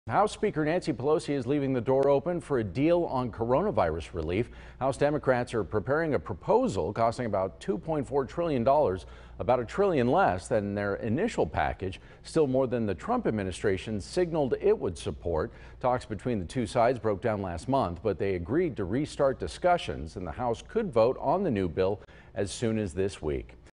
House Speaker Nancy Pelosi is leaving the door open for a deal on coronavirus relief. House Democrats are preparing a proposal costing about $2.4 trillion, about $1 trillion less than their initial package, still more than the Trump administration signaled it would support. Talks between the two sides broke down last month, but they agreed to restart discussions, and the House could vote on the new bill as soon as this week.